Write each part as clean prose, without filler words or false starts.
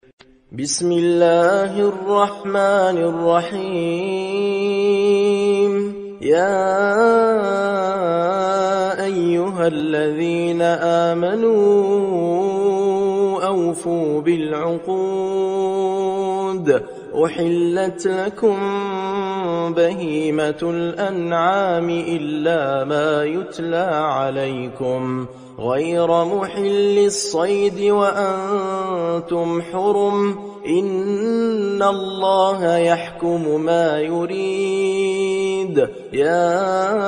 بسم الله الرحمن الرحيم. يا أيها الذين آمنوا أوفوا بالعقود. أحلت لكم بهيمة الأنعام إلا ما يتلى عليكم غير محل الصيد وأنتم حرم. إن الله يحكم ما يريد. يا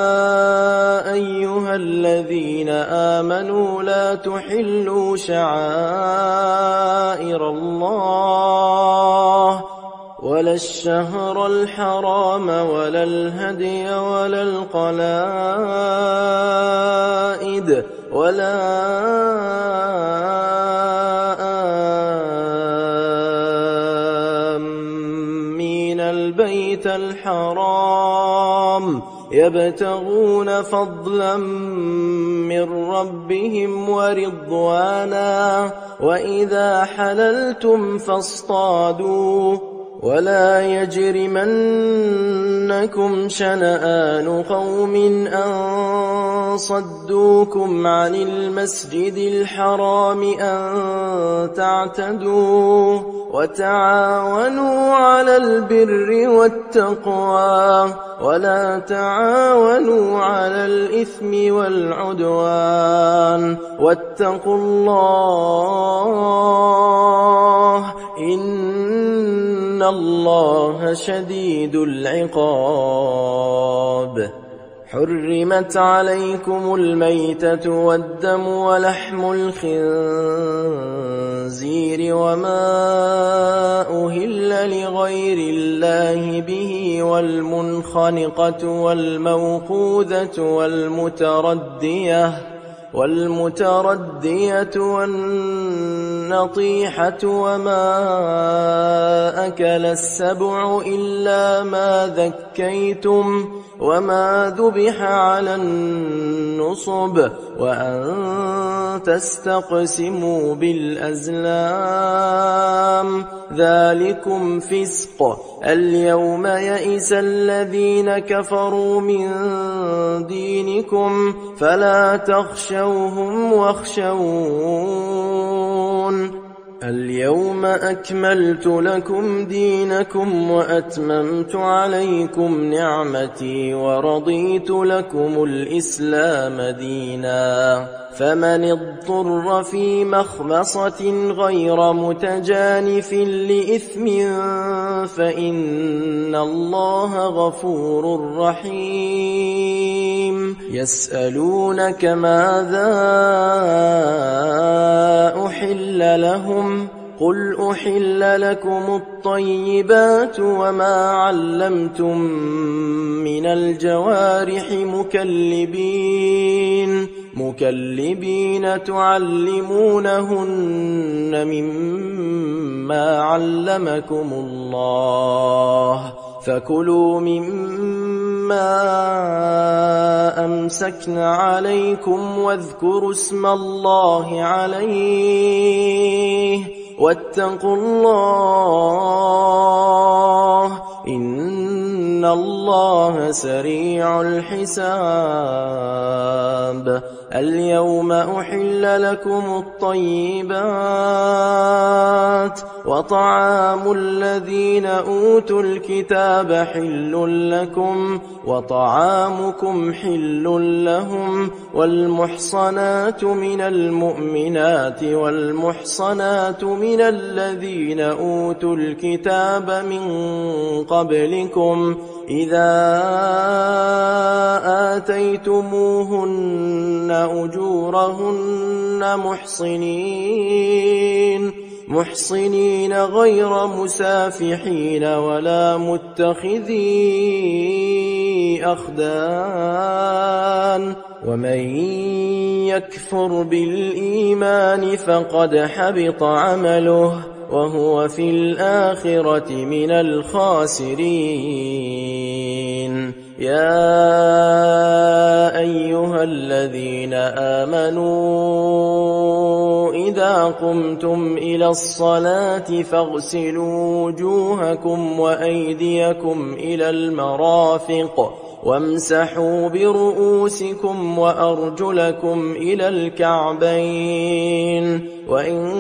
أيها الذين آمنوا لا تحلوا شعائر الله ولا الشهر الحرام ولا الهدي ولا القلائد ولا آمين البيت الحرام يبتغون فضلا من ربهم ورضوانا. وإذا حللتم فاصطادوا ولا يجرمنكم شنآن قوم أن صدوكم عن المسجد الحرام أن تعتدوا. وتعاونوا على البر والتقوى ولا تعاونوا على الإثم والعدوان. واتقوا الله إن الله شديد العقاب. حرمت عليكم الميتة والدم ولحم الخنزير وما أهل لغير الله به والمنخنقة والموقوذة والمتردية والنطيحة وما أكل السبع إلا ما ذكيتم وما ذبح على النصب وأن تستقسموا بالأزلام ذلكم فسق. اليوم يئس الذين كفروا من دينكم فلا تخشوهم واخشون. اليوم أكملت لكم دينكم وأتممت عليكم نعمتي ورضيت لكم الإسلام دينا. فمن اضطر في مخمصة غير متجانف لإثم فإن الله غفور رحيم. يسألونك ماذا أحل لهم قل أحل لكم الطيبات وما علمتم من الجوارح مكلبين تعلمونهن مما علمكم الله فكلوا مما أمسكن عليكم واذكروا اسم الله عليه واتقوا الله إن الله سريع الحساب. اليوم أحل لكم الطيبات وطعام الذين أوتوا الكتاب حل لكم وطعامكم حل لهم والمحصنات من المؤمنات والمحصنات من الذين أوتوا الكتاب من قبلكم إذا آتيتموهن أجورهن محصنين غير مسافحين ولا متخذي أخدان. ومن يكفر بالإيمان فقد حبط عمله وهو في الآخرة من الخاسرين. يا أيها الذين آمنوا إذا قمتم إلى الصلاة فاغسلوا وجوهكم وأيديكم إلى المرافق وامسحوا برؤوسكم وأرجلكم إلى الكعبين وإن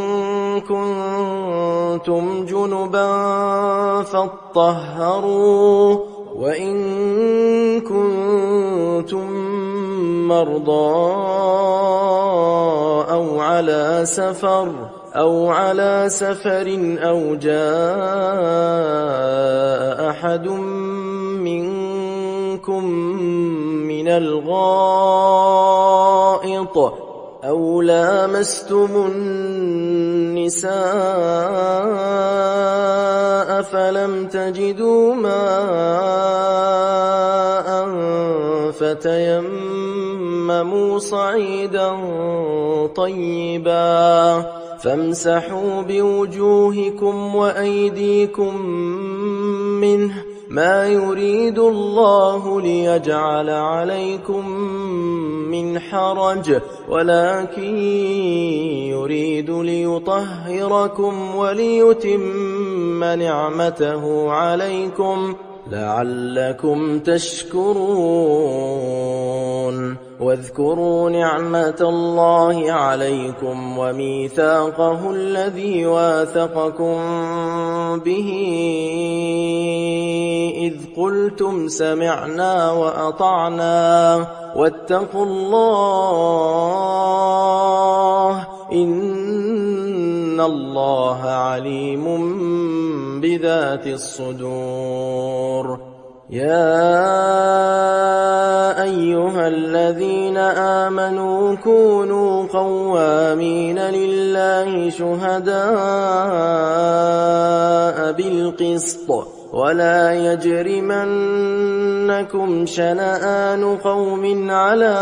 كنتم جنبا فاطهروا وإن كنتم مرضى أو على سفر أو جاء أحد منكم من الغائط أو لامستم النساء فلم تجدوا ماء فتيمموا صعيدا طيبا فامسحوا بوجوهكم وأيديكم منه ما يريد الله ليجعل عليكم من حرج ولكن يريد ليطهركم وليتم نعمته عليكم لعلكم تشكرون واذكروا نعمة الله عليكم وميثاقه الذي واثقكم به إذ قلتم سمعنا وأطعنا واتقوا الله إن الله عليم بذات الصدور يا أيها الذين آمنوا كونوا قوامين لله شهداء بالقسط ولا يجرمنكم شنآن قوم على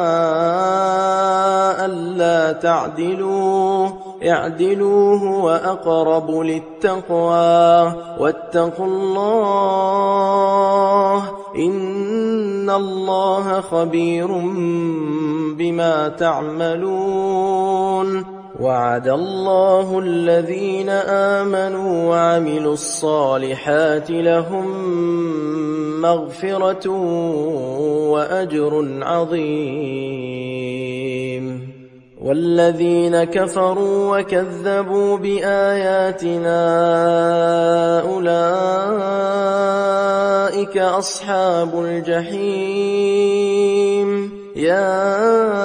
ألا تعدلوا اعدلوا هو أقرب للتقوى واتقوا الله إن الله خبير بما تعملون وعد الله الذين آمنوا وعملوا الصالحات لهم مغفرة وأجر عظيم والذين كفروا وكذبوا بآياتنا أولئك أصحاب الجحيم يا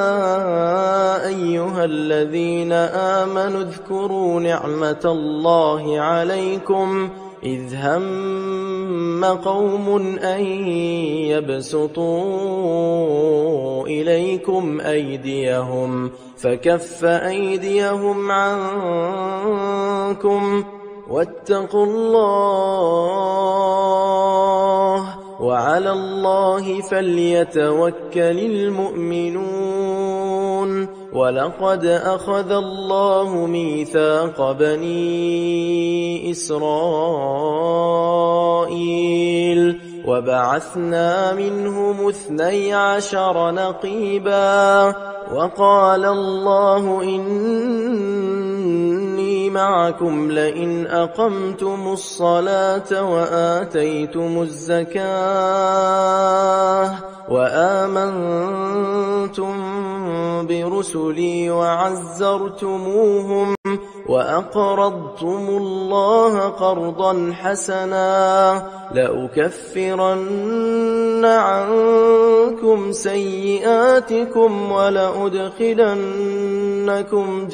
أيها الذين آمنوا اذكروا نعمة الله عليكم إذ هم قوم أن يبسطوا إليكم أيديهم فكف أيديهم عنكم واتقوا الله وعلى الله فليتوكل المؤمنون ولقد أخذ الله ميثاق بني إسرائيل وبعثنا منهم 12 نقيبا وقال الله إني معكم لئن أقمتم الصلاة وآتيتم الزكاة وآمنتم برسلي وعزرتموهم وأقرضتم الله قرضا حسنا لأكفرن عنكم سيئاتكم ولأدخلنكم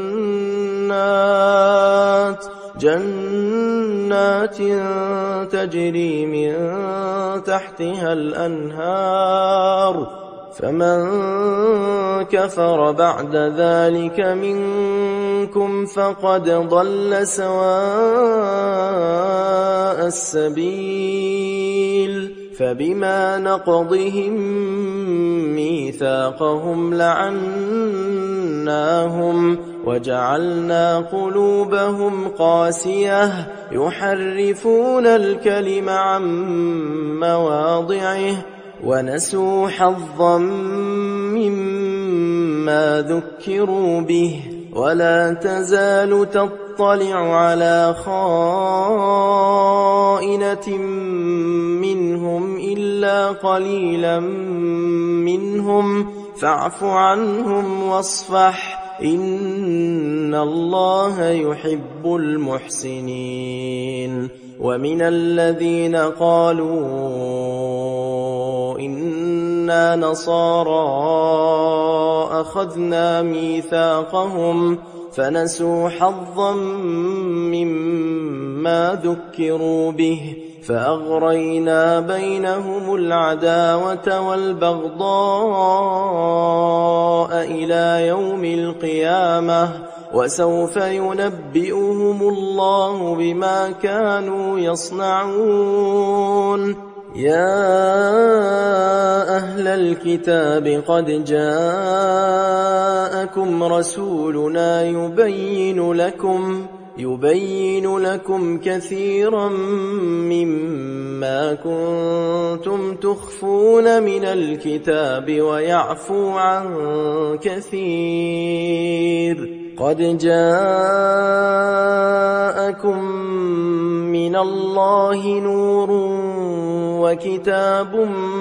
جنات تجري من تحتها الأنهار فمن كفر بعد ذلك منكم فقد ضل سواء السبيل فبما نقضهم ميثاقهم لعناهم وجعلنا قلوبهم قاسية يحرفون الكلم عن مواضعه ونسوا حظا مما ذكروا به ولا تزال تطلع على خائنة منهم إلا قليلا منهم فاعف عنهم واصفح إن الله يحب المحسنين. ومن الذين قالوا إنا نصارى أخذنا ميثاقهم فنسوا حظا مما ذكروا به فأغرينا بينهم العداوة والبغضاء إلى يوم القيامة وسوف ينبئهم الله بما كانوا يصنعون. يا أهل الكتاب قد جاءكم رسولنا يبين لكم كثيرا مما كنتم تخفون من الكتاب ويعفو عن كثير. قد جاءكم من الله نور وكتاب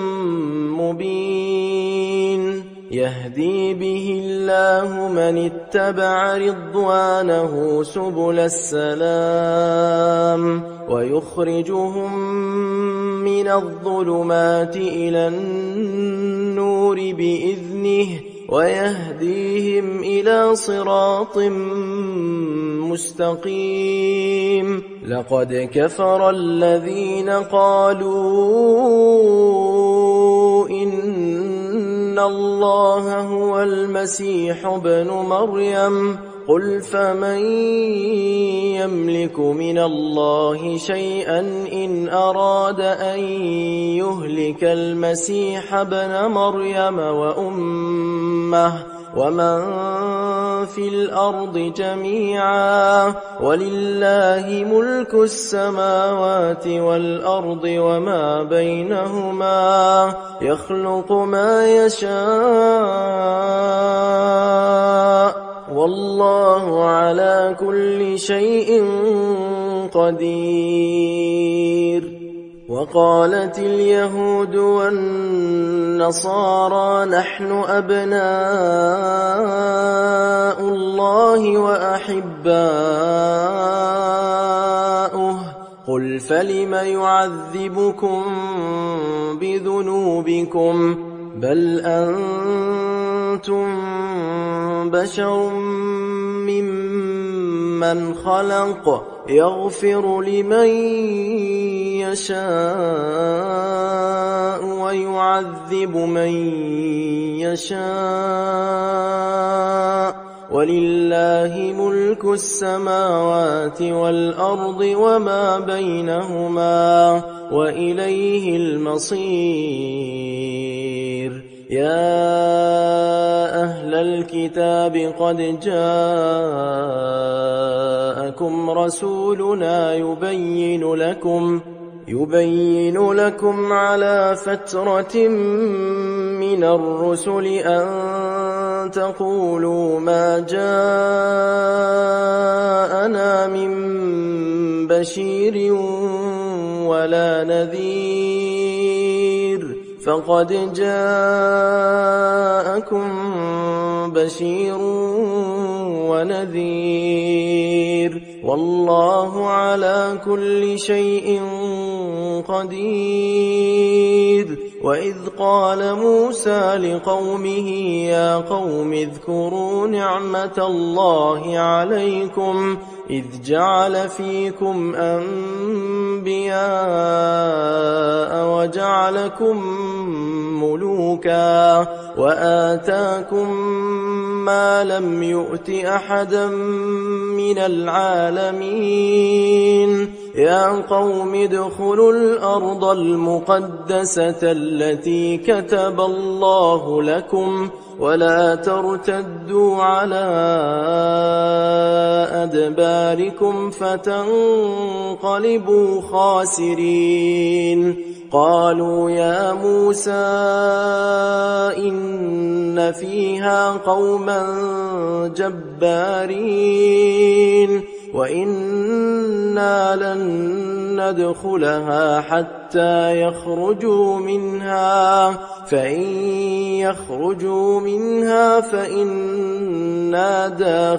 مبين يهدي به الله من اتبع رضوانه سبل السلام ويخرجهم من الظلمات إلى النور بإذنه ويهديهم إلى صراط مستقيم. لقد كفر الذين قالوا إن الله هو المسيح ابن مريم قل فمن يملك من الله شيئا إن أراد أن يهلك المسيح ابن مريم وأمه ومن في الأرض جميعا ولله ملك السماوات والأرض وما بينهما يخلق ما يشاء والله على كل شيء قدير. وقالت اليهود والنصارى نحن أبناء الله وأحباؤه قل فلم يعذبكم بذنوبكم بل أنتم بشر ممن خلق يغفر لمن يشاء ويعذب من يشاء ولله ملك السماوات والأرض وما بينهما وإليه المصير. يا أهل الكتاب قد جاءكم رسولنا يبين لكم على فترة من الرسل أن تقولوا ما جاءنا من بشير ولا نذير فقد جاءكم بشير ونذير والله على كل شيء قدير. وإذ قال موسى لقومه يا قوم اذكروا نعمة الله عليكم إذ جعل فيكم أنبياء وجعلكم ملوكا وآتاكم ما لم يؤت أحدا من العالمين العالمين يا قوم ادخلوا الأرض المقدسة التي كتب الله لكم ولا ترتدوا على أدباركم فتنقلبوا خاسرين قالوا يا موسى إن فيها قوما جبارين وإنا لن ندخلها حتى يخرجوا منها فإن يخرجوا منها فإنا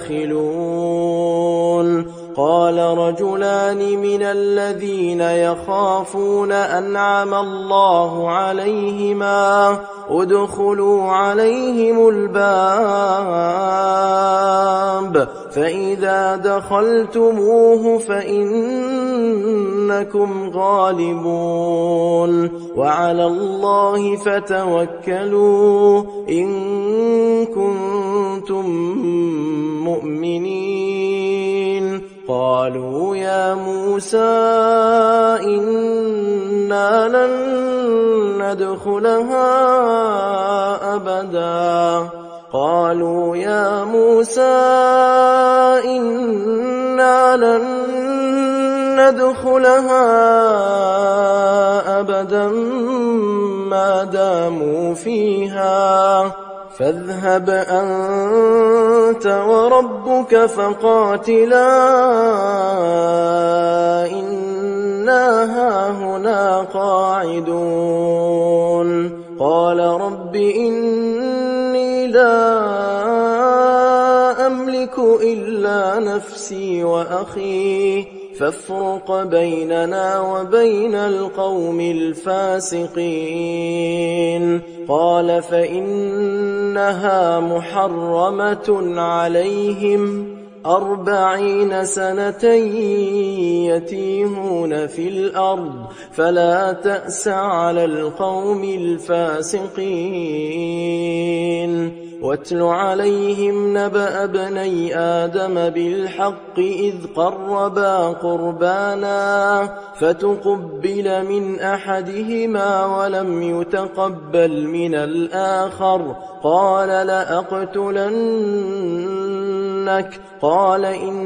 داخلون قال رجلان من الذين يخافون أنعم الله عليهما ادخلوا عليهم الباب فإذا دخلتموه فإنكم غالبون وعلى الله فتوكلوا إن كنتم مؤمنين قالوا يا موسى إنا لن ندخلها أبدا قالوا يا موسى إنا لن ندخلها أبدا ما داموا فيها فاذهب أنت وربك فقاتلا إنا هاهنا قاعدون قال رب إني لا أملك إلا نفسي وأخي فافرق بيننا وبين القوم الفاسقين قال فإنها محرمة عليهم 40 سنة يتيهون في الأرض فلا تأس على القوم الفاسقين واتل عليهم نبأ ابني آدم بالحق إذ قربا قربانا فتقبل من أحدهما ولم يتقبل من الآخر قال لأقتلنك قال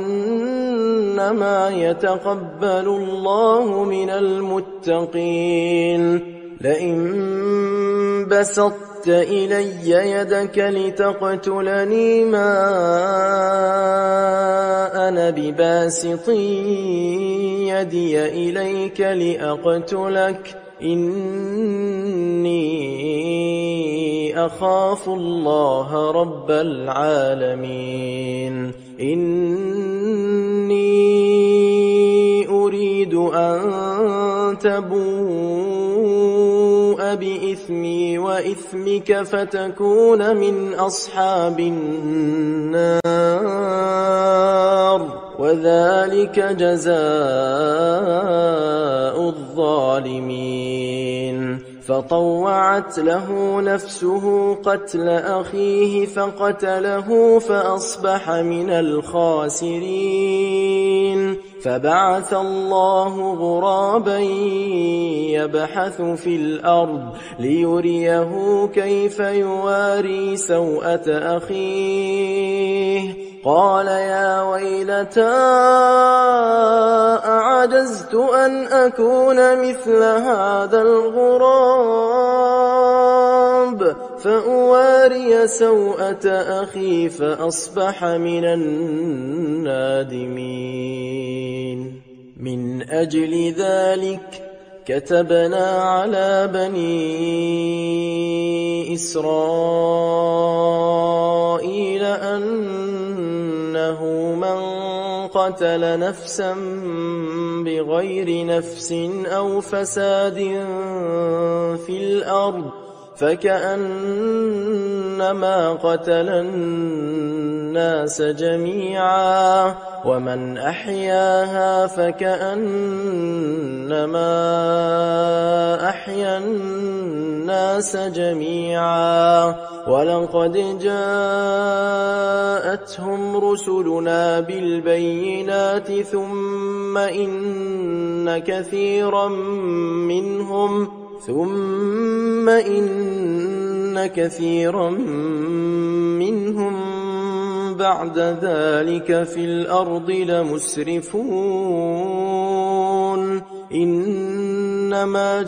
إنما يتقبل الله من المتقين لئن بسطت إلي يدك لتقتلني ما أنا بباسط يدي إليك لأقتلك إني أخاف الله رب العالمين إني أريد أن تبوء بإثمي وإثمك فتكون من أصحاب النار وذلك جزاء الظالمين فطوعت له نفسه قتل أخيه فقتله فأصبح من الخاسرين فبعث الله غرابا يبحث في الأرض ليريه كيف يواري سوءة أخيه قال يا ويلتى أعجزت أن أكون مثل هذا الغراب فأواري سوءة أخي فأصبح من النادمين من أجل ذلك كتبنا على بني إسرائيل أنه من قتل نفسا بغير نفس أو فساد في الأرض فكأنما قتل الناس جميعا ومن أحياها فكأنما أحيا الناس جميعا ولقد جاءتهم رسلنا بالبينات ثم إن كثيرا منهم بعد ذلك في الأرض لمسرفون إنما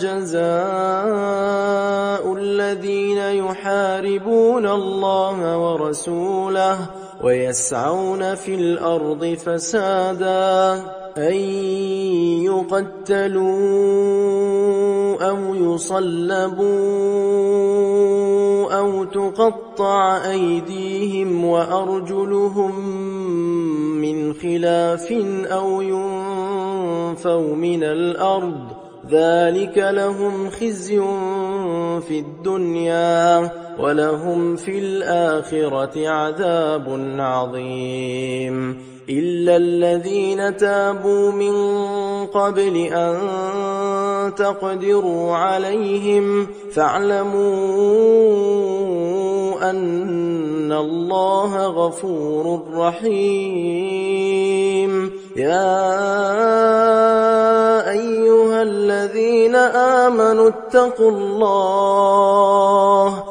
جزاء الذين يحاربون الله ورسوله ويسعون في الأرض فسادا أن يقتلوا أو يصلبوا أو تقطع أيديهم وأرجلهم من خلاف أو ينفوا من الأرض ذلك لهم خزي في الدنيا ولهم في الآخرة عذاب عظيم إلا الذين تابوا من قبل أن تقدروا عليهم فاعلموا أن الله غفور رحيم يا أيها الذين آمنوا اتقوا الله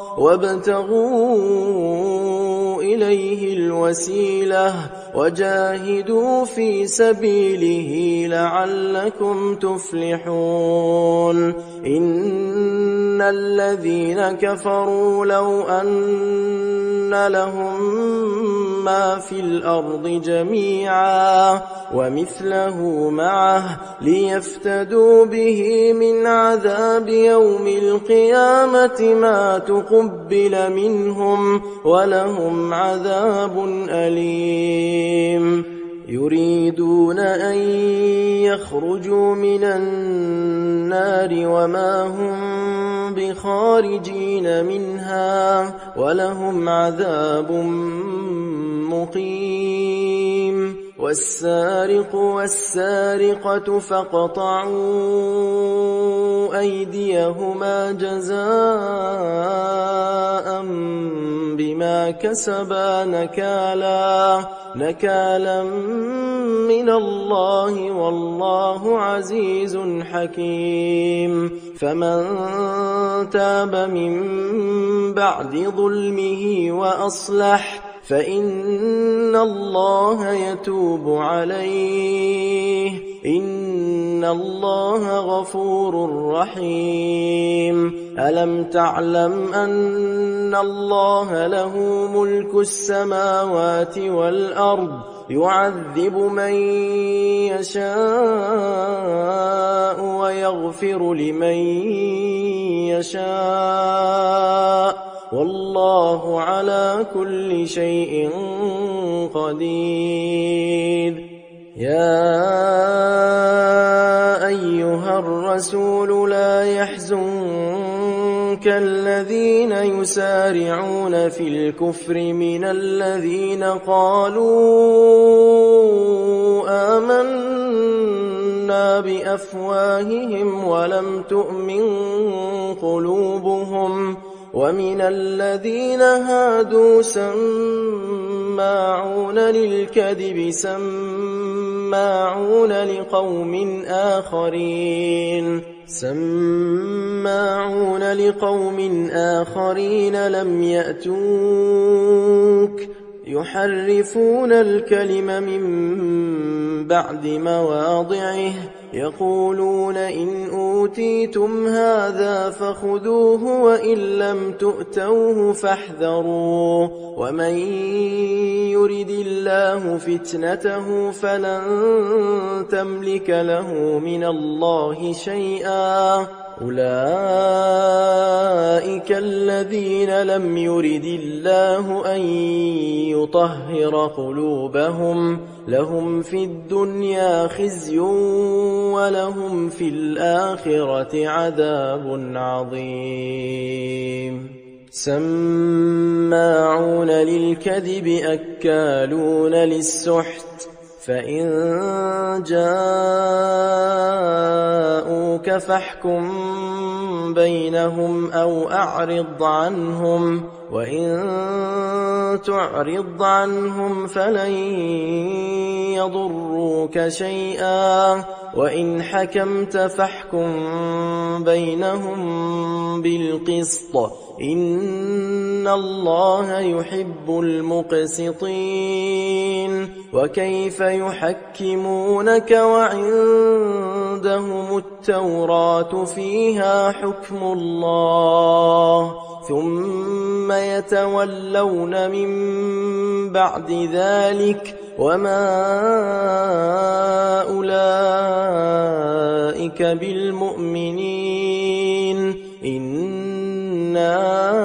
وابتغوا إليه الوسيلة وجاهدوا في سبيله لعلكم تفلحون إن الذين كفروا لو أن لهم ما في الأرض جميعا ومثله معه ليفتدوا به من عذاب يوم القيامة ما تقبل منهم ولهم عذاب أليم يريدون أن يخرجوا من النار وما هم بخارجين منها ولهم عذاب مقيم والسارق والسارقة فاقطعوا أيديهما جزاء بما كسبا نكالا من الله والله عزيز حكيم فمن تاب من بعد ظلمه وأصلح فإن الله يتوب عليه إن الله غفور رحيم ألم تعلم أن الله له ملك السماوات والأرض يعذب من يشاء ويغفر لمن يشاء والله على كل شيء قدير يا أيها الرسول لا يحزنك الذين يسارعون في الكفر من الذين قالوا آمنا بأفواههم ولم تؤمن قلوبهم ومن الذين هادوا سماعون للكذب سماعون لقوم آخرين لم يأتوك يحرفون الكلم من بعد مواضعه يقولون إن أوتيتم هذا فخذوه وإن لم تؤتوه فاحذروا ومن يرد الله فتنته فلن تملك له من الله شيئا أولئك الذين لم يرد الله أن يطهر قلوبهم لهم في الدنيا خزي ولهم في الآخرة عذاب عظيم سماعون للكذب أكالون للسحت فإن جاءوك فاحكم بينهم أو أعرض عنهم وإن تعرض عنهم فلن يضروك شيئا وإن حكمت فاحكم بينهم بالقسط إن الله يحب المقسطين وكيف يحكمونك وعندهم التوراة فيها حكم الله ثم يتولون من بعد ذلك وما أولئك بالمؤمنين إنا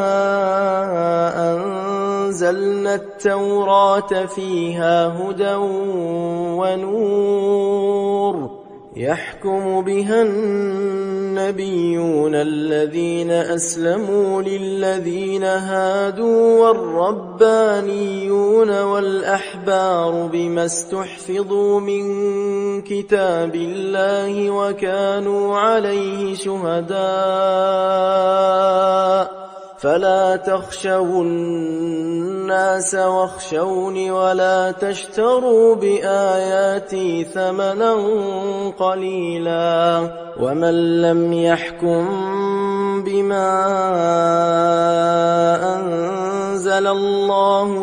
أنزلنا التوراة فيها هدى ونور يحكم بها النبيون الذين أسلموا للذين هادوا والربانيون والأحبار بما استحفظوا من كتاب الله وكانوا عليه شهداء فلا تخشوا الناس واخشوني ولا تشتروا بآياتي ثمنا قليلا ومن لم يحكم بما أنزل الله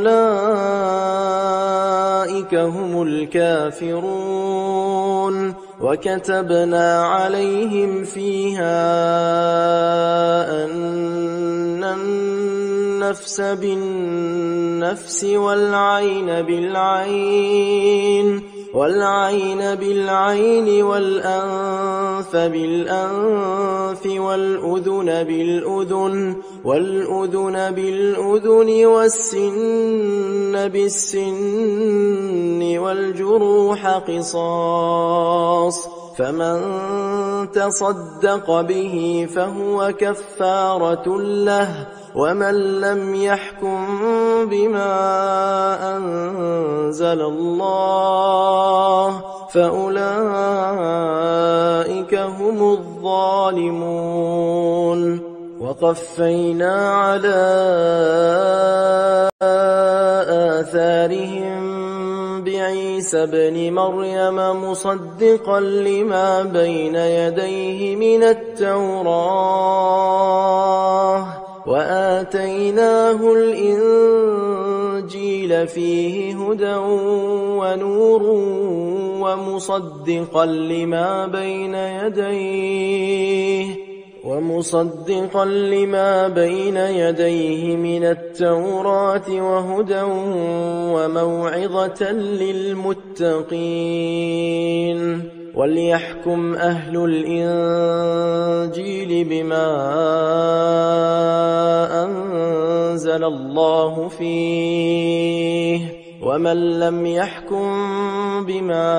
فأولئك هم الكافرون وكتبنا عليهم فيها أن النفس بالنفس والعين بالعين والأنف بالأنف والأذن بالأذن والسن بالسن والجروح قصاص فمن تصدق به فهو كفارة له ومن لم يحكم بما أنزل الله فأولئك هم الظالمون وقفينا على آثارهم بعيسى ابن مريم مصدقا لما بين يديه من التوراة وآتيناه الإنجيل فيه هدى ونور ومصدقا لما بين يديه من التوراة وهدى وموعظة للمتقين وليحكم أهل الإنجيل بما أنزل الله فيه ومن لم يحكم بما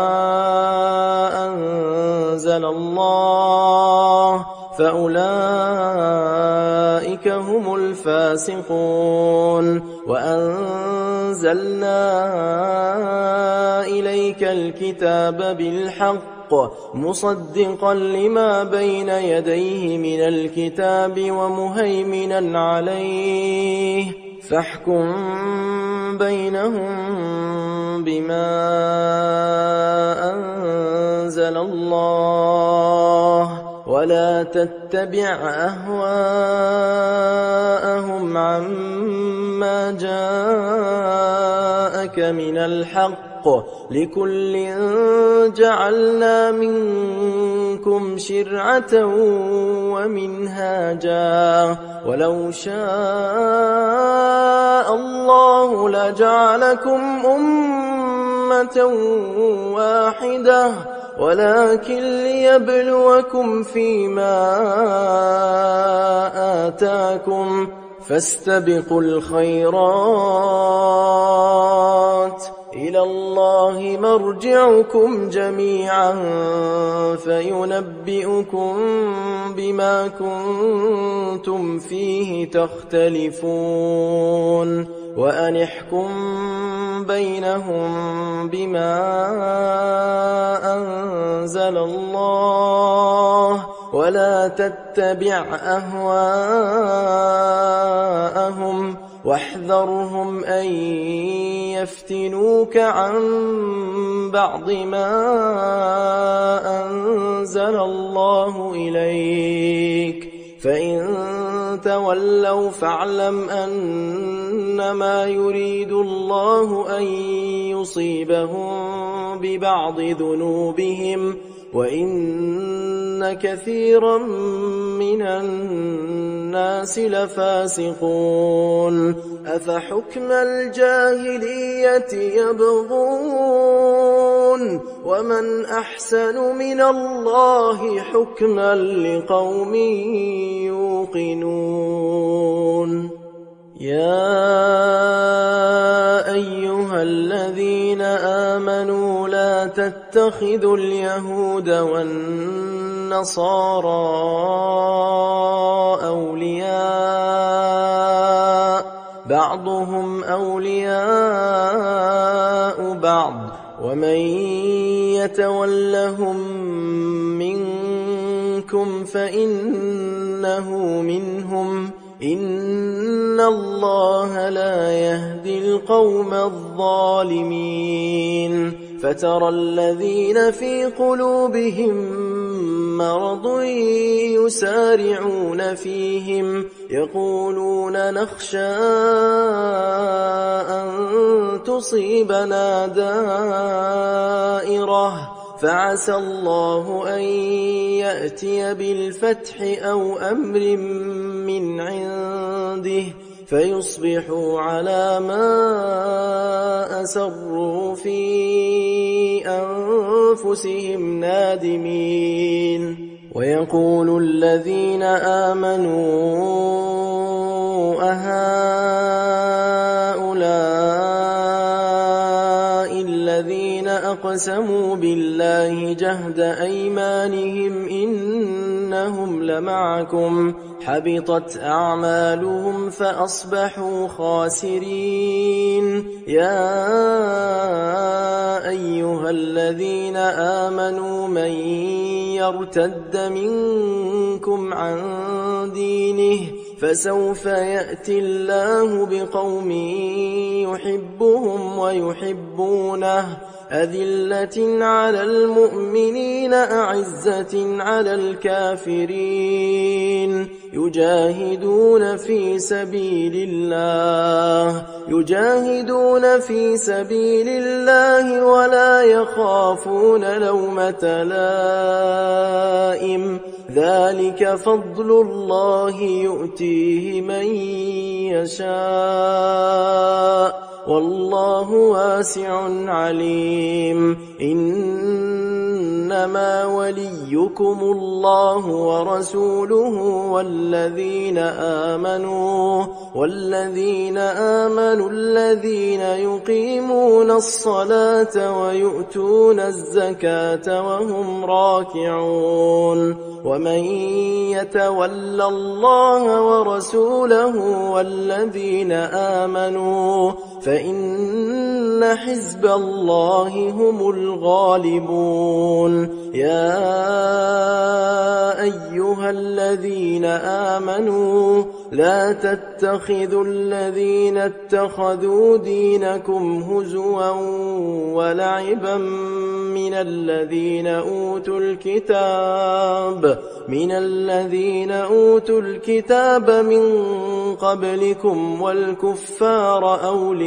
أنزل الله فأولئك هم الفاسقون وأنزلنا إليك الكتاب بالحق مصدقا لما بين يديه من الكتاب ومهيمنا عليه فاحكم بينهم بما أنزل الله ولا تتبع أهواءهم عما جاءك من الحق لكل جعلنا منكم شرعة ومنهاجا ولو شاء الله لجعلكم أمة واحدة ولكن ليبلوكم فيما آتاكم فاستبقوا الخيرات إلى الله مرجعكم جميعا فينبئكم بما كنتم فيه تختلفون وأن احكم بينهم بما أنزل الله ولا تتبع أهواءهم واحذرهم أن يفتنوك عن بعض ما أنزل الله إليك فإن تولوا فاعلم أنما يريد الله أن يصيبهم ببعض ذنوبهم وإن كثيرا من الناس لفاسقون أفحكم الجاهلية يبغون ومن أحسن من الله حكما لقوم يوقنون يا أيها الذين آمنوا لا تتخذوا اليهود والنصارى أولياء بعضهم أولياء بعض ومن يتولهم منكم فإنه منهم إن الله لا يهدي القوم الظالمين فترى الذين في قلوبهم مرض يسارعون فيهم يقولون نخشى أن تصيبنا دائرة فعسى الله أن يأتي بالفتح أو أمر من عنده فيصبحوا على ما أسروا في أنفسهم نادمين ويقول الذين آمنوا أهؤلاء الذين أقسموا بالله جهد أيمانهم إنهم لمعكم حبطت أعمالهم فأصبحوا خاسرين يا أيها الذين آمنوا من يرتد منكم عن دينه فسوف يأتي الله بقوم يحبهم ويحبونه أذلة على المؤمنين أعزة على الكافرين يجاهدون في سبيل الله ولا يخافون لومة لائم ذلك فضل الله يؤتيه من يشاء والله واسع عليم إنما وليكم الله ورسوله والذين آمنوا الذين يقيمون الصلاة ويؤتون الزكاة وهم راكعون ومن يتول الله ورسوله والذين آمنوا فإن حزب الله هم الغالبون يا أيها الذين آمنوا لا تتخذوا الذين اتخذوا دينكم هزوا ولعبا من الذين أوتوا الكتاب من قبلكم والكفار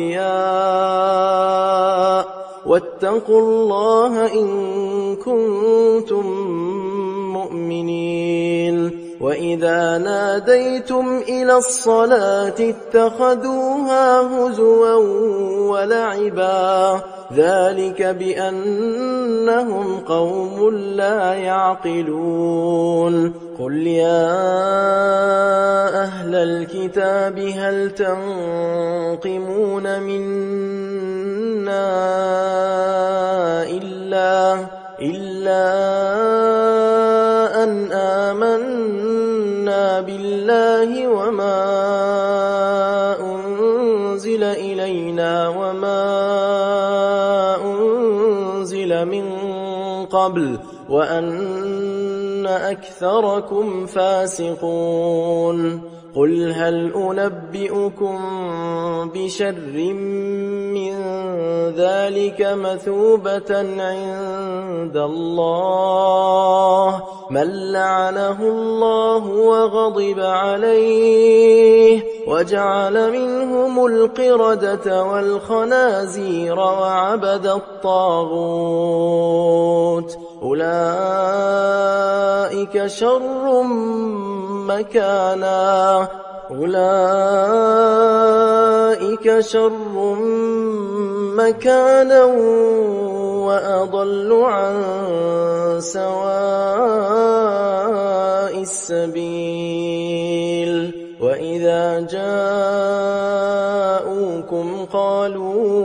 أولياء واتقوا الله إن كنتم مؤمنين وإذا ناديتم إلى الصلاة اتخذوها هزوا ولعبا ذلك بأنهم قوم لا يعقلون قل يا أهل الكتاب هل تنقمون منا منا إلا أن آمنا بالله وما أنزل إلينا وما أنزل من قبل وأن أكثركم فاسقون قل هل أنبئكم بشر من ذلك مثوبة عند الله من لعنه الله وغضب عليه وجعل منهم القردة والخنازير وعبد الطاغوت أولئك شر مكانا وأضل عن سواء السبيل وإذا جاءوكم قالوا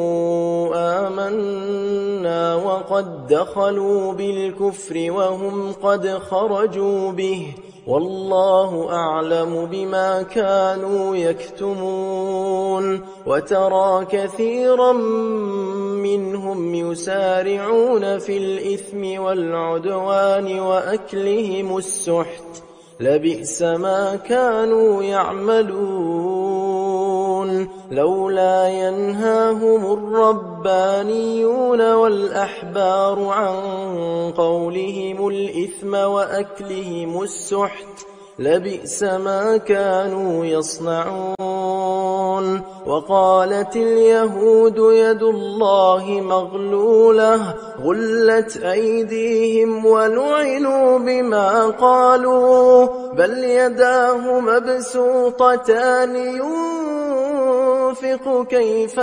آمنا وقد دخلوا بالكفر وهم قد خرجوا به والله أعلم بما كانوا يكتمون وترى كثيرا منهم يسارعون في الإثم والعدوان وأكلهم السحت لبئس ما كانوا يعملون لولا ينهاهم الربانيون والأحبار عن قولهم الإثم وأكلهم السحت لبئس ما كانوا يصنعون وقالت اليهود يد الله مغلولة غلت أيديهم ولعنوا بما قالوا بل يداه مبسوطتان ينفق كيف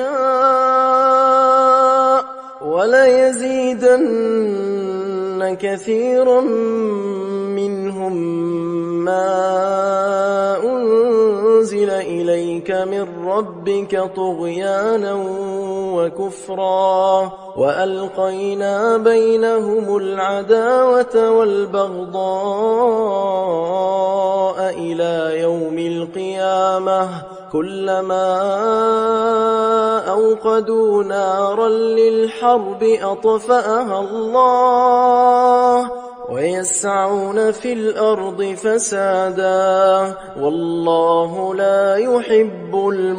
يشاء وليزيدن كثيرا منهم ما أنزل إليك من ربك طغيانا وكفرا وألقينا بينهم العداوة والبغضاء إلى يوم القيامة كلما أوقدوا نارا للحرب أطفأها الله ويسعون في الأرض فسادا والله لا يحب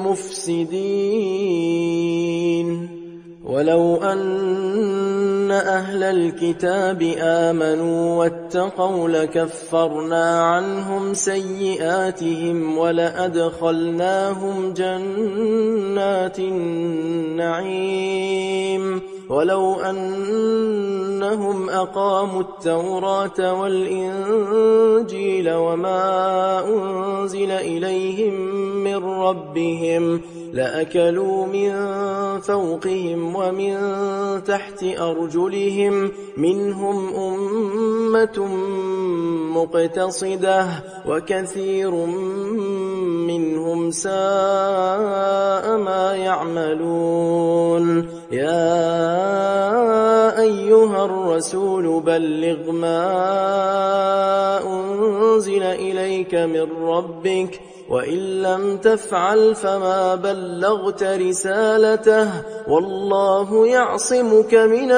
المفسدين ولو أن أهل الكتاب آمنوا واتقوا لكفرنا عنهم سيئاتهم ولأدخلناهم جنات النعيم ولو أنهم أقاموا التوراة والإنجيل وما أنزل إليهم من ربهم لأكلوا من فوقهم ومن تحت أرجلهم منهم أمة مقتصدة وكثير منهم ساء ما يعملون يا أيها الرسول بلغ ما أنزل إليك من ربك وإن لم تفعل فما بلغت رسالته والله يعصمك من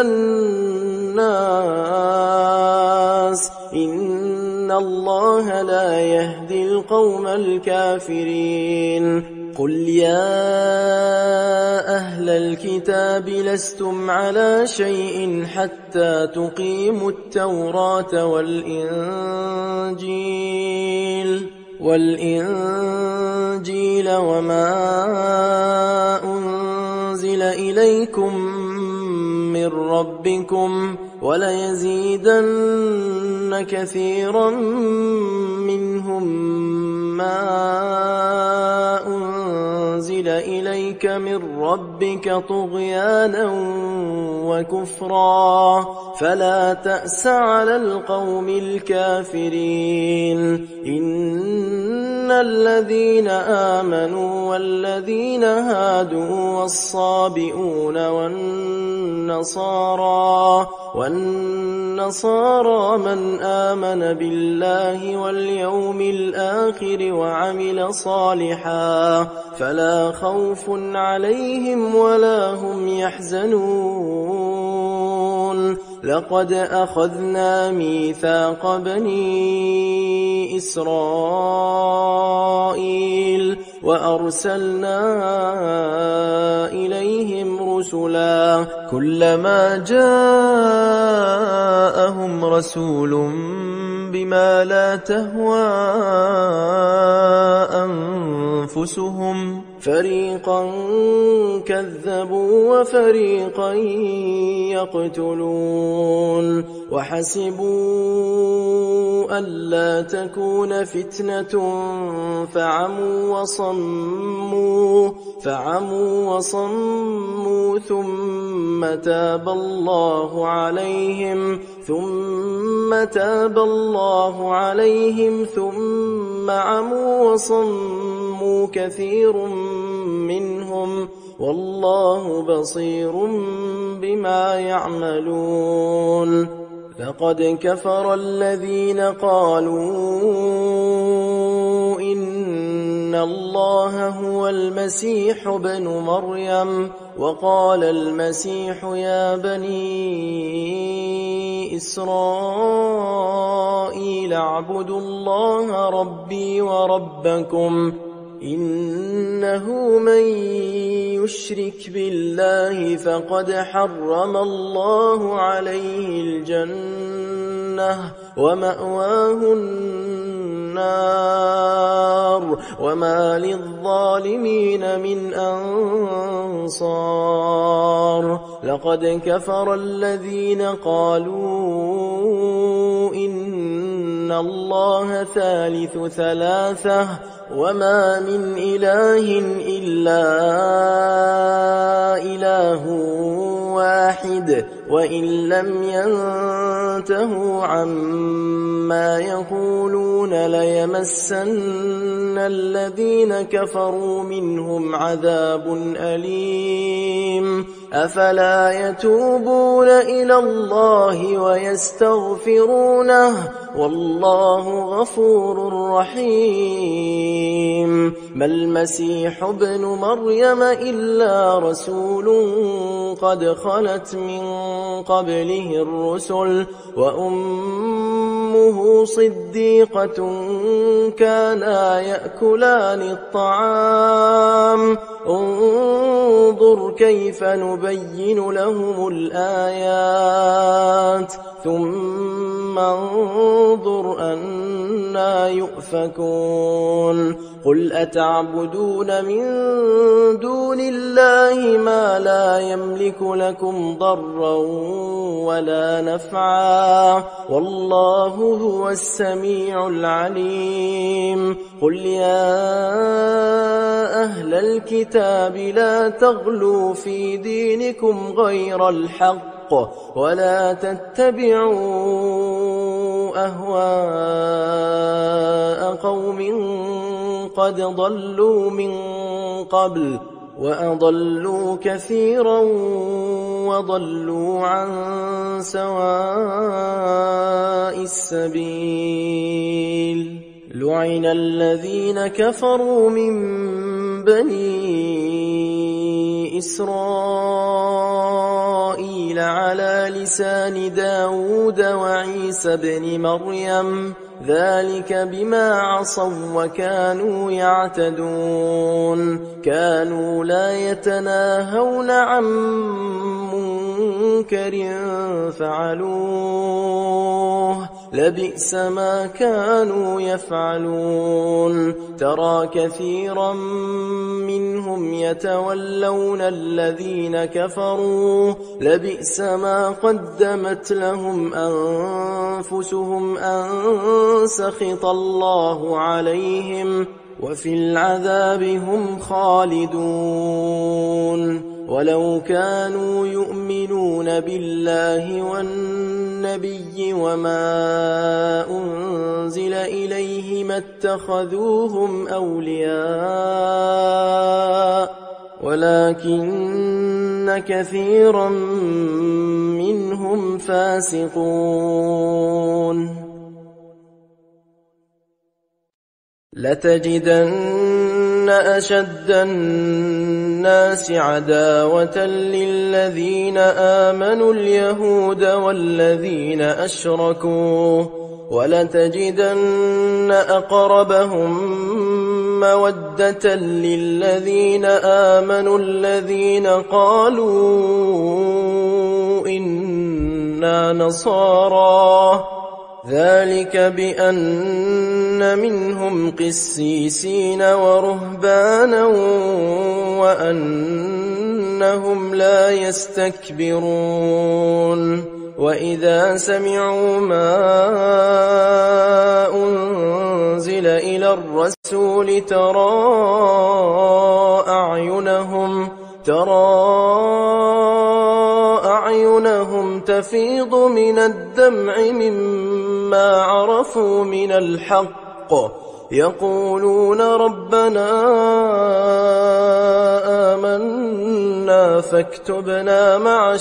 الناس إن الله لا يهدي القوم الكافرين قل يا أهل الكتاب لستم على شيء حتى تقيموا التوراة والإنجيل وما أنزل إليكم من ربكم وليزيدن كثيرا منهم ما أنزل أنزل إليك من ربك طغيانا وكفرا فلا تأس على القوم الكافرين إن الذين آمنوا والذين هادوا والصابئون والنصارى من آمن بالله واليوم الآخر وعمل صالحا فلا خوف عليهم ولا هم يحزنون لقد أخذنا ميثاق بني إسرائيل وأرسلنا إليهم رسلا كلما جاءهم رسول بما لا تهوى أنفسهم فريقا كذبوا وفريقا يقتلون وحسبوا ألا تكون فتنة فعموا وصموا ثم تاب الله عليهم ثم عموا وصموا كثير منهم والله بصير بما يعملون لقد كفر الذين قالوا إن الله هو المسيح ابن مريم وقال المسيح يا بني إسرائيل اعبدوا الله ربي وربكم إنه من يشرك بالله فقد حرم الله عليه الجنة ومأواه النار وما للظالمين من أنصار لقد كفر الذين قالوا إن الله ثالث ثلاثة وما من إله إلا إله واحد وإن لم ينتهوا عما يقولون ليمسن الذين كفروا منهم عذاب أليم أفلا يتوبون إلى الله ويستغفرونه والله غفور رحيم ما المسيح ابن مريم إلا رسول قد خلت من قبله الرسل وأمه صديقة كانا يأكلان الطعام انظر كيف نبين لهم الآيات ثم انظر أنا يؤفكون قل أتعبدون من دون الله ما لا يملك لكم ضرا ولا نفعا والله هو السميع العليم قل يا أهل الكتاب لا تغلوا في دينكم غير الحق ولا تتبعوا أهواء قوم قد ضلوا من قبل وأضلوا كثيرا وضلوا عن سواء السبيل لعن الذين كفروا من بني إسرائيل على لسان داود وعيسى بن مريم ذلك بما عصوا وكانوا يعتدون كانوا لا يتناهون عن منكر فعلوه لبئس ما كانوا يفعلون ترى كثيرا منهم يتولون الذين كفروا لبئس ما قدمت لهم أنفسهم أن سخط الله عليهم وفي العذاب هم خالدون ولو كانوا يؤمنون بالله والنبي وما أنزل إليه ما اتخذوهم أولياء ولكن كثيرا منهم فاسقون لتجدن أشد الناس عداوة للذين آمنوا اليهود والذين أشركوا ولتجدن أقربهم مودة للذين آمنوا الذين قالوا إنا نصارى ذلك بأن منهم قسيسين ورهبانا وأنهم لا يستكبرون وإذا سمعوا ما أنزل إلى الرسول ترى أعينهم تفيض من الدمع مما عرفوا من الحق يقولون ربنا آمنا فاكتبنا مع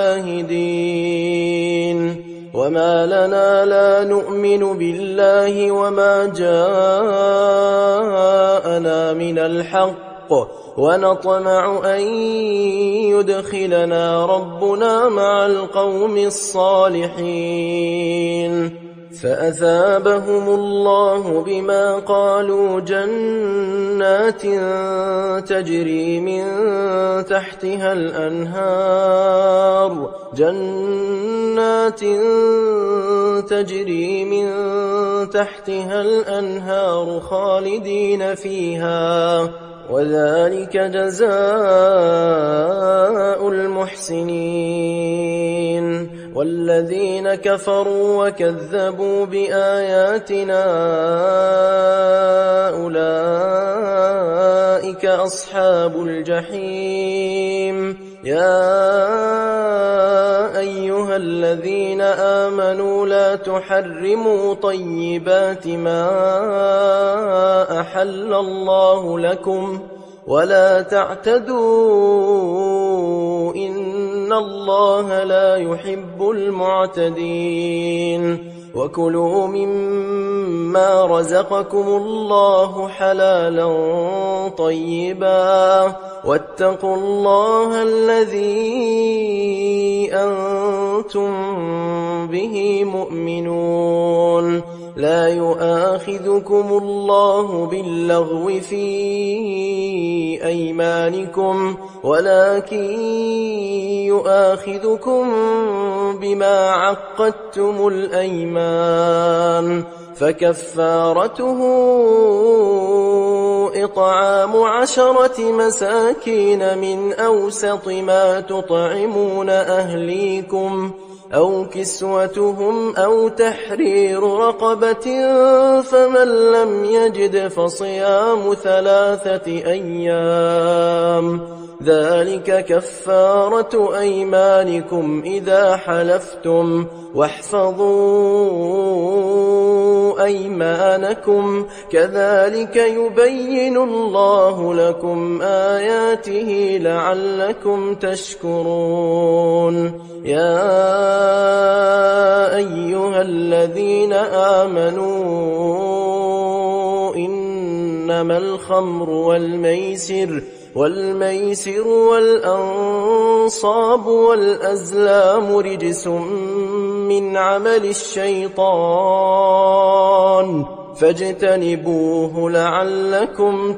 الشاهدين وما لنا لا نؤمن بالله وما جاءنا من الحق ونطمع أن يدخلنا ربنا مع القوم الصالحين فأثابهم الله بما قالوا جنات تجري من تحتها الأنهار خالدين فيها وذلك جزاء المحسنين والذين كفروا وكذبوا بآياتنا أولئك أصحاب الجحيم يا أيها الذين آمنوا لا تحرموا طيبات ما أحل الله لكم ولا تعتدوا إن الله لا يحب المعتدين وكلوا مما رزقكم الله حلالا طيبا واتقوا الله الذي أنتم به مؤمنون لا يؤاخذكم الله باللغو في أيمانكم ولكن يؤاخذكم بما عقدتم الأيمان فكفارته إطعام 10 مساكين من أوسط ما تطعمون أهليكم أو كسوتهم أو تحرير رقبة فمن لم يجد فصيام 3 أيام ذلك كفارة أيمانكم إذا حلفتم واحفظوا أيمانكم كذلك يبين الله لكم آياته لعلكم تشكرون يا أيها الذين آمنوا إنما الخمر والميسر والأنصاب والأزلام رجس من عمل الشيطان فاجتنبوه لعلكم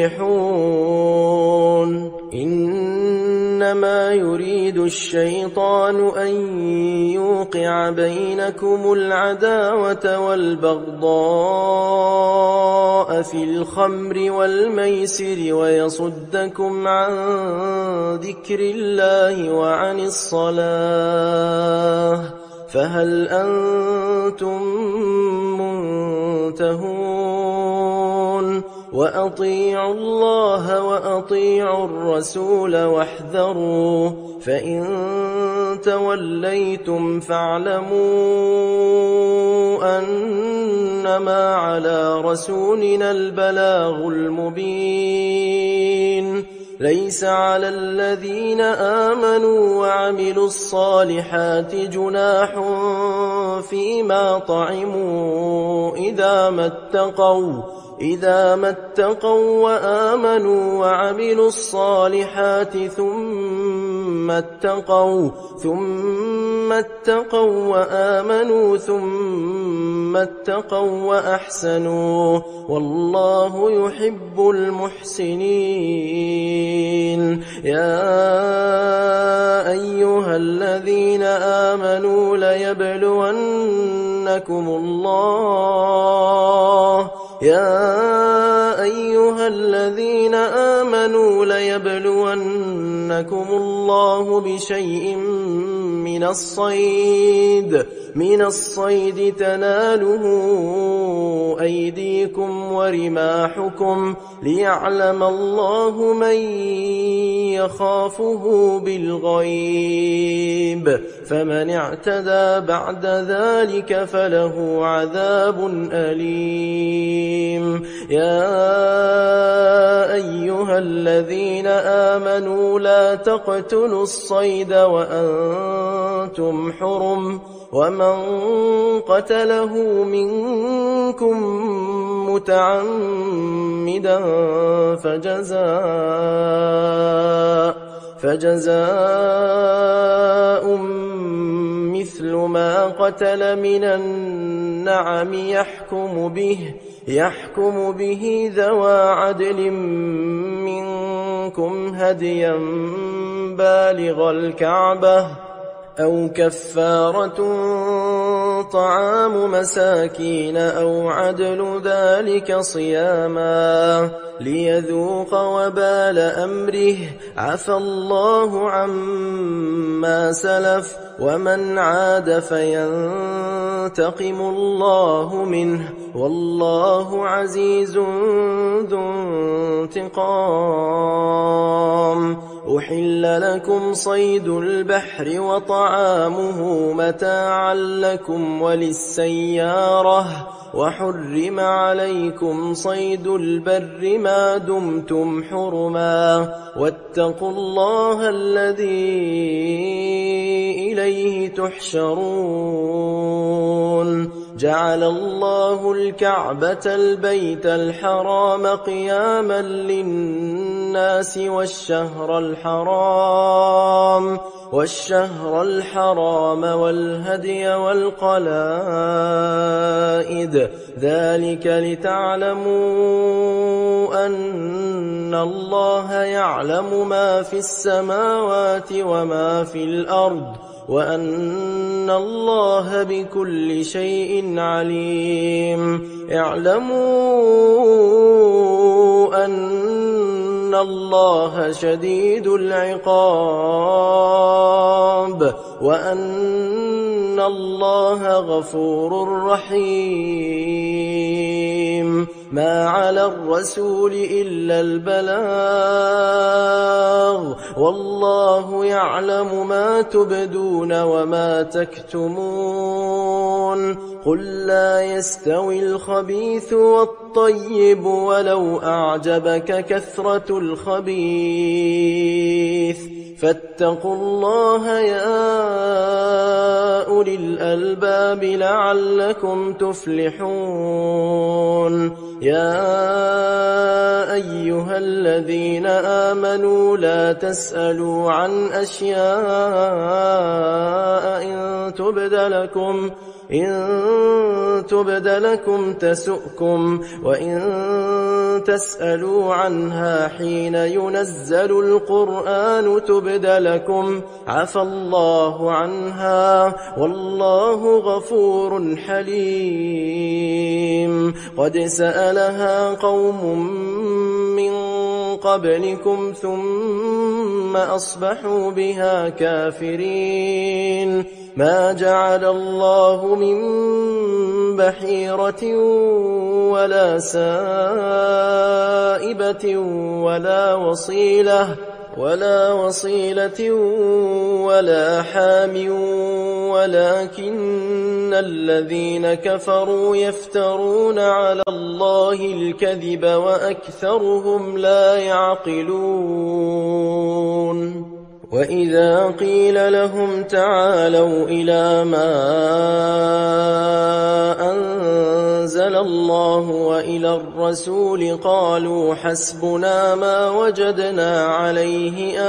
تفلحون إنما يريد الشيطان أن يوقع بينكم العداوة والبغضاء في الخمر والميسر ويصدكم عن ذكر الله وعن الصلاة فهل أنتم منتهون وأطيعوا الله وأطيعوا الرسول واحذروا فإن توليتم فاعلموا أنما على رسولنا البلاغ المبين ليس على الذين آمنوا وعملوا الصالحات جناح فيما طعموا إذا ما اتقوا وآمنوا وعملوا الصالحات ثم اتقوا وآمنوا ثم اتقوا وأحسنوا والله يحب المحسنين. يا أيها الذين آمنوا ليبلونكم الله بشيء من الصيد تناله أيديكم ورماحكم ليعلم الله من يخافه بالغيب فمن اعتدى بعد ذلك فله عذاب أليم. يا أيها الذين آمنوا لا تقتلوا الصيد وأنتم حرم ومن قتله منكم متعمدا فجزاء مثل ما قتل من النعم يحكم به ذوى عدل منكم هديا بالغ الكعبة أو كفارة طعام مساكين أو عدل ذلك صياما ليذوق وبال أمره عفى الله عما سلف ومن عاد فينتقم الله منه والله عزيز ذو انتقام. أحل لكم صيد البحر وطعامه متاعا لكم وللسيارة وحرم عليكم صيد البر ما دمتم حرما واتقوا الله الذي إليه تحشرون. جعل الله الكعبة البيت الحرام قياما للناس والشهر الحرام والهدي والقلائد ذلك لتعلموا أن الله يعلم ما في السماوات وما في الأرض وأن الله بكل شيء عليم. اعلموا أن الله شديد العقاب وأن الله غفور رحيم. ما على الرسول إلا البلاغ والله يعلم ما تبدون وما تكتمون. قل لا يستوي الخبيث والطيب ولو أعجبك كثرة الخبيث فاتقوا الله يا أولي الألباب لعلكم تفلحون. يا أيها الذين آمنوا لا تسألوا عن أشياء إن تبد لكم تسؤكم وإن تسألوا عنها حين ينزل القرآن تبد لكم عفى الله عنها والله غفور حليم. قد سألها قوم من قبلكم ثم أصبحوا بها كافرين. ما جعل الله من بحيرة ولا سائبة ولا وصيلة ولا حام ولكن الذين كفروا يفترون على الله الكذب وأكثرهم لا يعقلون وإذا قيل لهم تعالوا إلى ما أنزل الله وإلى الرسول قالوا حسبنا ما وجدنا عليه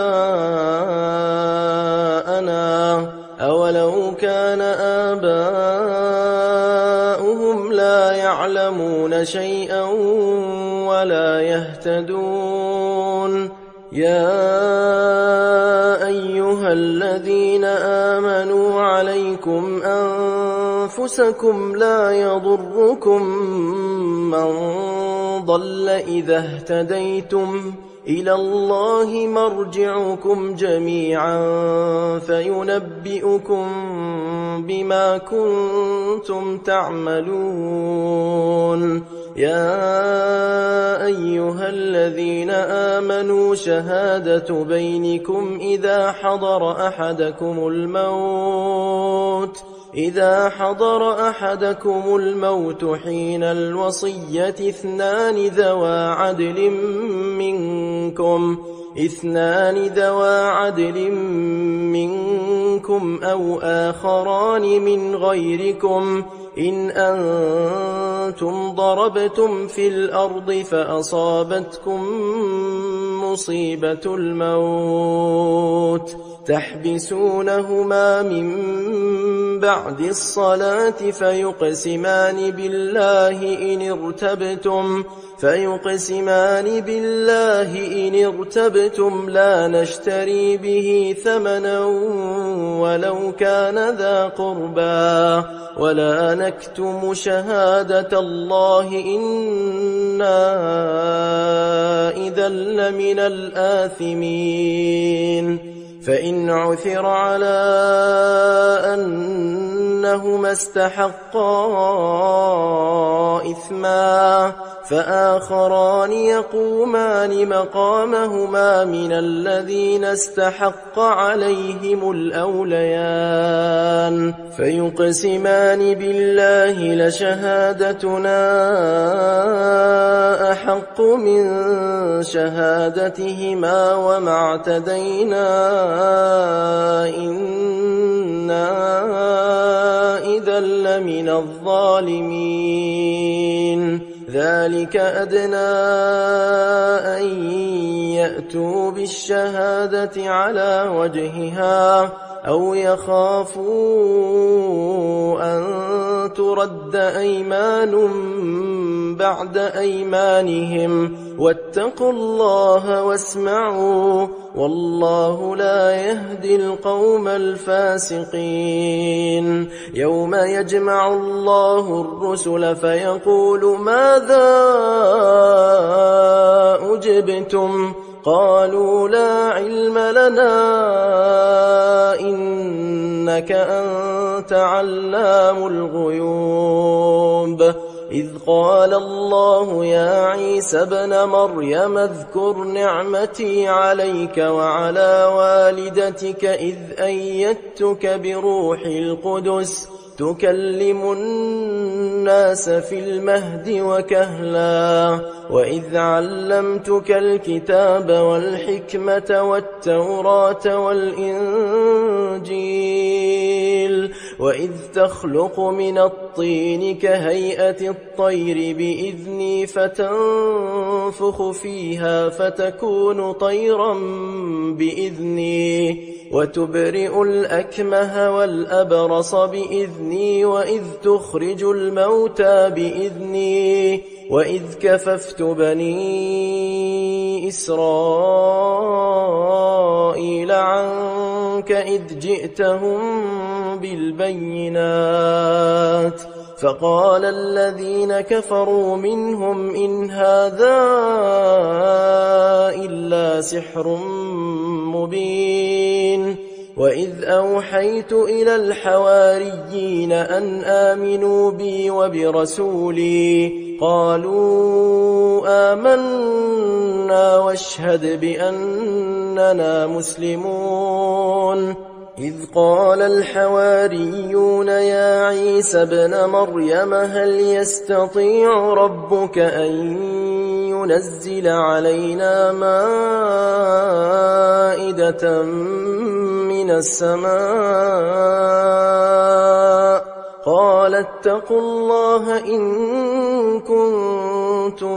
آباءنا أولو كان آباؤهم لا يعلمون شيئا ولا يهتدون يا أيها الذين آمنوا عليكم أنفسكم لا يضركم من ضل إذا اهتديتم إلى الله مرجعكم جميعا فينبئكم بما كنتم تعملون يا أيها الذين آمنوا شهادة بينكم إذا حضر أحدكم الموت حين الوصية اثنان ذوا عدل منكم أو آخران من غيركم إن أنتم ضربتم في الأرض فأصابتكم مصيبة الموت تحبسونهما من بعد الصلاة فيقسمان بالله إن ارتبتم لا نشتري به ثمنا ولو كان ذا قربى ولا نكتم شهادة الله إنا إذا لمن الآثمين فإن عثر على أنهما استحقا إثما فآخران يقومان مقامهما من الذين استحق عليهم الأوليان فيقسمان بالله لشهادتنا أحق من شهادتهما وما اعتدينا إنا إذا لمن الظالمين ذلك أدنى أن يأتوا بالشهادة على وجهها أو يخافوا أن ترد أيمان بعد أيمانهم واتقوا الله واسمعوا والله لا يهدي القوم الفاسقين يوم يجمع الله الرسل فيقول ماذا أجبتم قالوا لا علم لنا إنك أنت علام الغيوب إذ قال الله يا عيسى ابن مريم اذكر نعمتي عليك وعلى والدتك إذ أيدتك بروح القدس تكلم الناس في المهد وكهلا وإذ علمتك الكتاب والحكمة والتوراة والإنجيل وإذ تخلق من الطين كهيئة الطير بإذني فتنفخ فيها فتكون طيرا بإذني وتبرئ الأكمه والأبرص بإذني وإذ تخرج الموتى بإذني وإذ كففت بني إسرائيل عنك إذ جئتهم بالبينات فقال الذين كفروا منهم إن هذا إلا سحر مبين وإذ أوحيت إلى الحواريين أن آمنوا بي وبرسولي قالوا آمنا واشهد بأننا مسلمون إذ قال الحواريون يا عيسى ابن مريم هل يستطيع ربك أن ينزل علينا مائدة من السماء قال اتقوا الله إن كنتم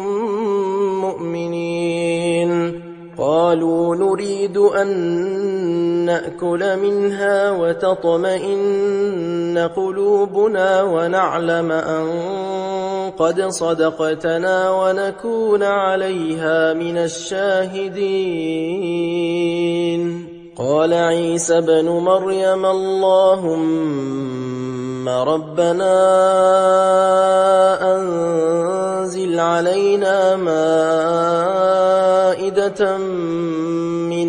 مؤمنين قالوا نريد أن نأكل منها وتطمئن قلوبنا ونعلم أن قد صدقتنا ونكون عليها من الشاهدين قال عيسى ابن مريم اللهم ربنا أنزل علينا مائدة من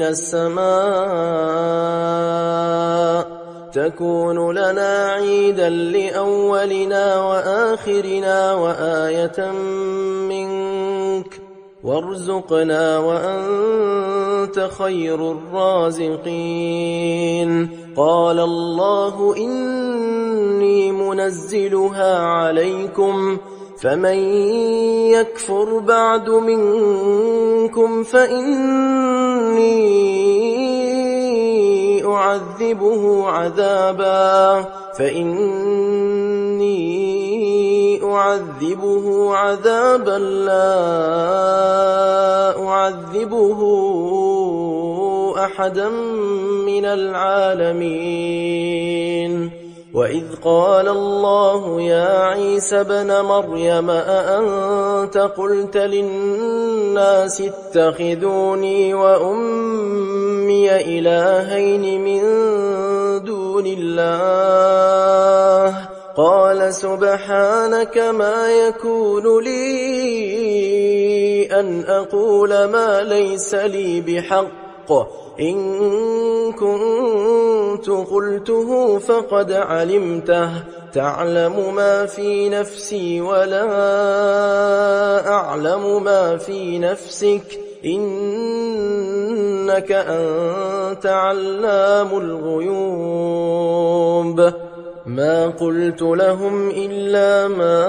السماء تكون لنا عيدا لأولنا وآخرنا وآية منك وارزقنا وأنت خير الرازقين قال الله إني منزلها عليكم فمن يكفر بعد منكم فإني أعذبه عذابا لا أعذبه أحدا من العالمين وإذ قال الله يا عيسى ابن مريم أأنت قلت للناس اتخذوني وأمي إلهين من دون الله قال سبحانك ما يكون لي أن أقول ما ليس لي بحق إن كنت قلته فقد علمته تعلم ما في نفسي ولا أعلم ما في نفسك إنك أنت علام الغيوب ما قلت لهم إلا ما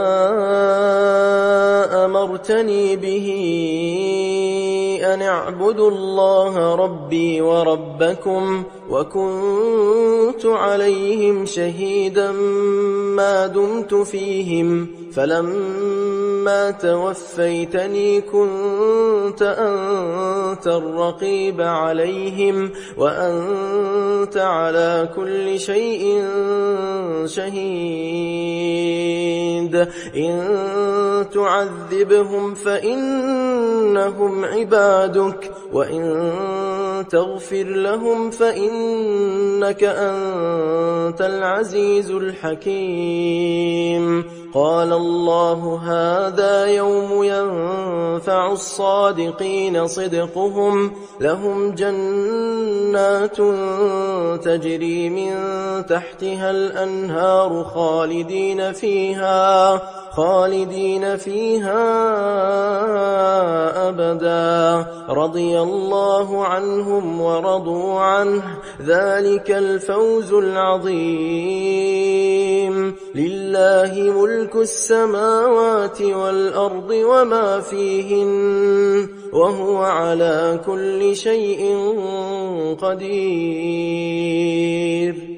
أمرتني به أن اعبدوا الله ربي وربكم وكنت عليهم شهيدا ما دمت فيهم فلما توفيتني كنت أنت الرقيب عليهم وأنت على كل شيء شهيد إن تعذبهم فإنهم عبادك وإن تغفر لهم فإنك أنت العزيز الحكيم قال الله هذا يوم ينفع الصادقين صدقهم لهم جنات تجري من تحتها الأنهار خالدين فيها أبدا رضي الله عنهم ورضوا عنه ذلك الفوز العظيم لله ملك السماوات والأرض وما فيهن وهو على كل شيء قدير